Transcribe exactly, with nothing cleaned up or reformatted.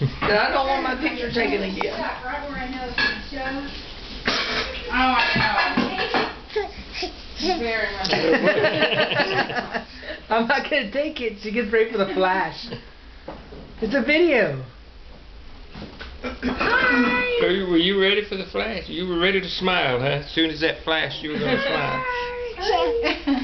And I don't want my picture taken again. Right where I know it's going to show. Oh, I know. Very much. I'm not going to take it. She gets ready for the flash. It's a video. Hi. So you, were you ready for the flash? You were ready to smile, huh? As soon as that flashed, you were going to smile.